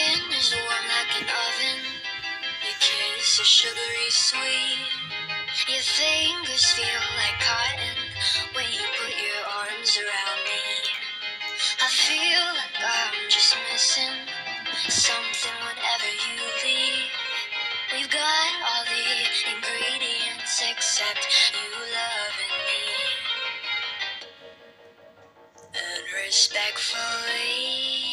skin is warm like an oven. Your kiss is sugary sweet. Your fingers feel like cotton when you put your arms around me. I feel like I'm just missing something whenever you leave. We've got all the ingredients except you loving me. And respectfully,